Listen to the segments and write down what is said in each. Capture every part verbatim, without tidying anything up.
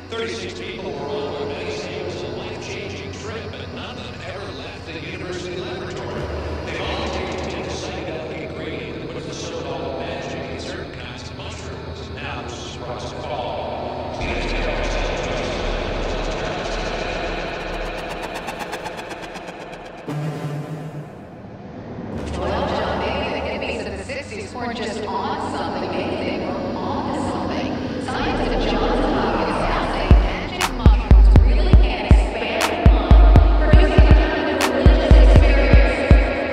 thirty-six people were on what many say was a life-changing trip, but none of them ever left the university laboratory. They volunteered to take a psychedelic ingredient that puts the so-called magic in certain kinds of mushrooms. Now this is what's called. Well, John, maybe the hippies of the sixties weren't just on something, maybe they were on to something. Scientists at Johns Hopkins now say magic mushrooms really can expand the mind, producing a kind of religious experience.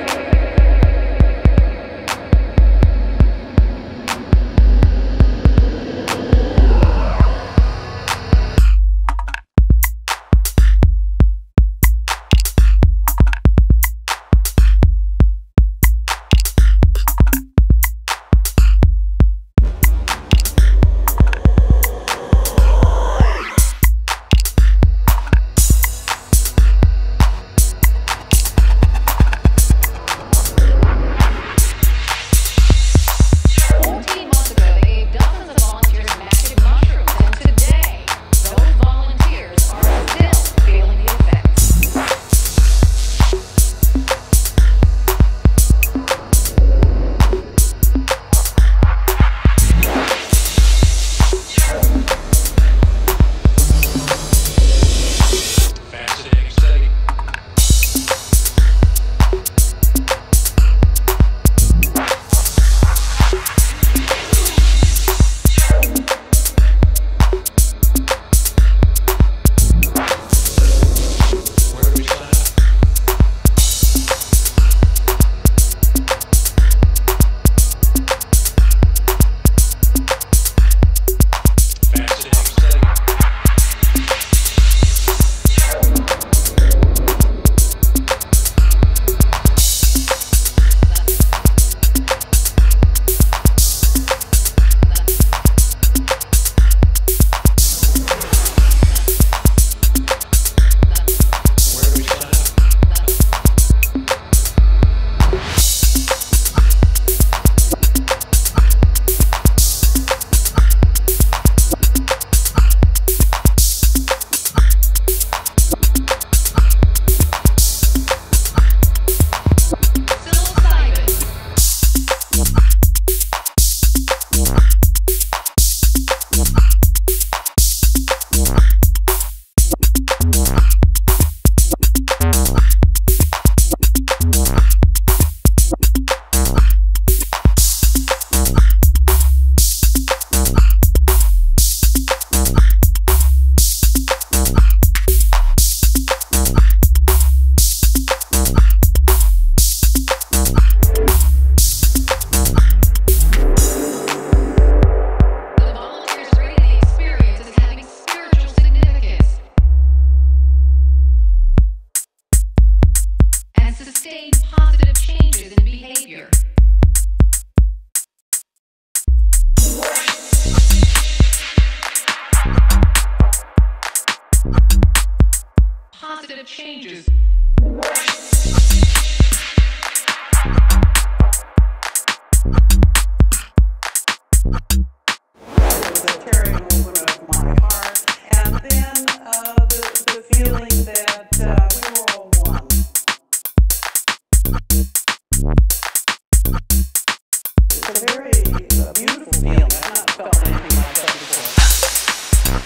fourteen months ago, they gave dozens of volunteers magic mushrooms, and today, those volunteers are still feeling the effects. Fascinating study. Where do we sign up? Fascinating study. Where do we sign up? Psilocybin. The volunteers rated the experience as having spiritual significance and sustained positive changes in behavior. Positive changes. was a tearing movement of my heart, and then uh, the, the feeling that uh, we were all one. It's a very uh, beautiful feeling. I've not felt anything like that before.